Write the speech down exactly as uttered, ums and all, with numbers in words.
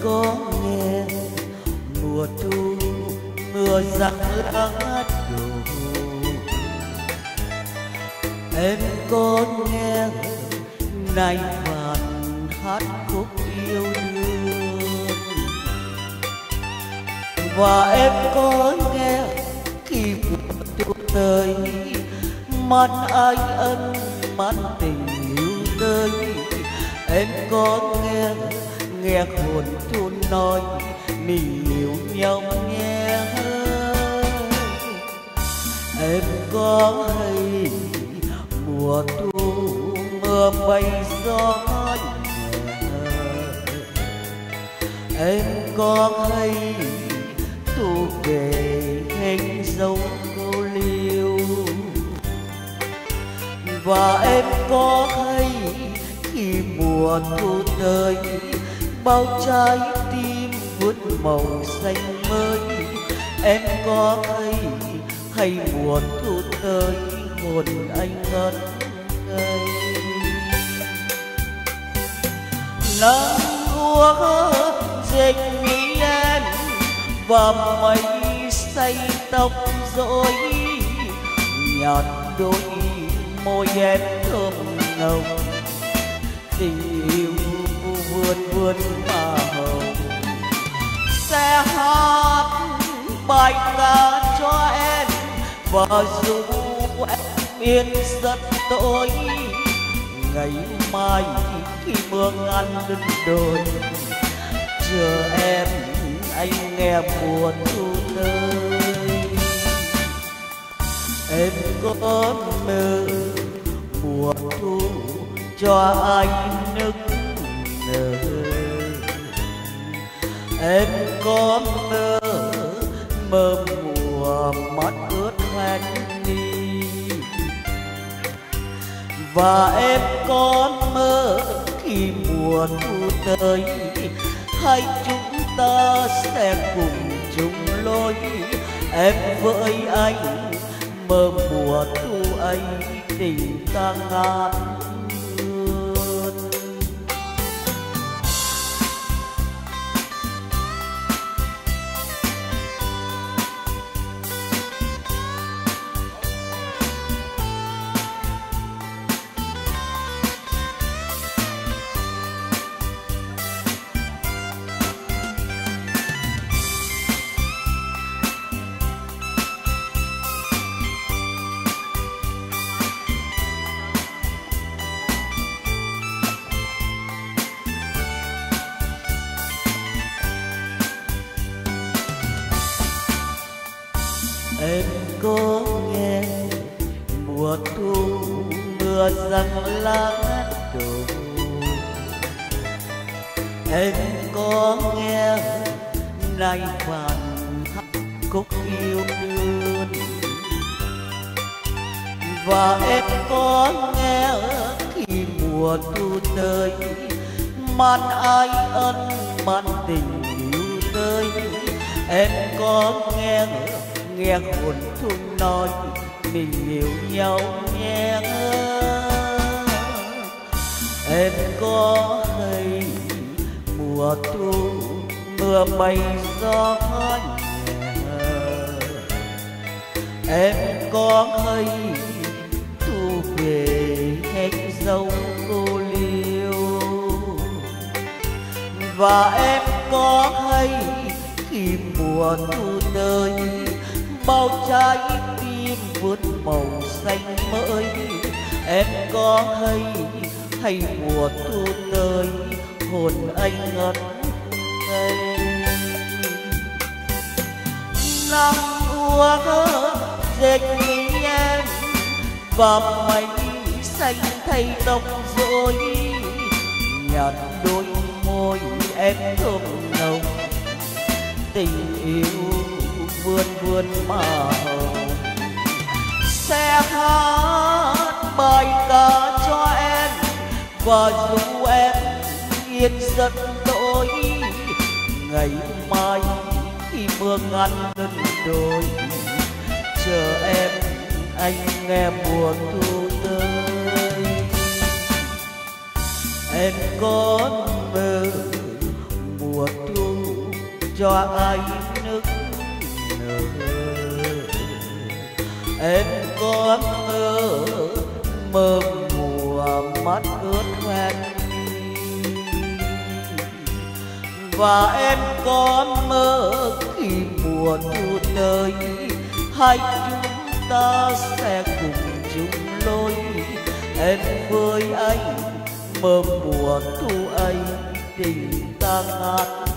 có nghe mùa thu mưa răng lá đổ, em có nghe nay vàn hát khúc yêu đương, và em có nghe khi mùa thu tới man ai ân man tình yêu tới. Em có nghe nghe hồn thu nói mình yêu nhau nghe. Em có hay mùa thu mưa bay gió nhẹ, em có hay thu về hình dấu cô liêu, và em có hay khi mùa thu tới bao trái tim vuốt màu xanh mới. Em có hay hay mùa thu tới hồn anh ngất ngây. Nắng úa rệt mi em và mây say tóc rối, nhạt đôi môi em thơm nồng, tình yêu vươn vươn mà hồng. Sẽ hát bài ca cho em và dù em yên giấc tối, ngày mai khi mưa ngăn đứt đôi, chờ em anh nghe mùa thu tới. Em có mơ mùa thu cho anh nức nở, em có mơ mơ mùa mắt ướt hoen đi, và em có mơ khi mùa thu tới hai chúng ta sẽ cùng chung lối. Em với anh mơ mùa thu ấy tình ta ngát hương. Em có nghe mùa thu mưa răng lá đổ, em có nghe nay vàn hát khúc yêu đương, và em có nghe khi mùa thu tới man ai ân man tình yêu tới. Em có nghe nghe hồn thu nói mình yêu nhau nghe. Em có hay mùa thu mưa bay gió nhẹ, em có hay thu về hết dấu cô liêu, và em có hay khi mùa thu tới bao trái tim vuốt màu xanh mới. Em có hay hay mùa thu tới hồn anh ngất ngây. Nắng úa dệt mi em và mây xanh thay tóc rối, nhạt đôi môi em thơm nồng, tình yêu vươn vươn mà hồng. Sẽ hát bài ca cho em và dù em yên giấc tối, ngày mai khi mưa ngăn đứt đôi, chờ em anh nghe mùa thu tới. Em có mơ mùa thu qua ai nức nở. Em có mơ mơ mùa mắt ướt hoen, và em có mơ khi mùa thu tới hai chúng ta sẽ cùng chung lối. Em với anh mơ mùa thu ấy tình ta ngát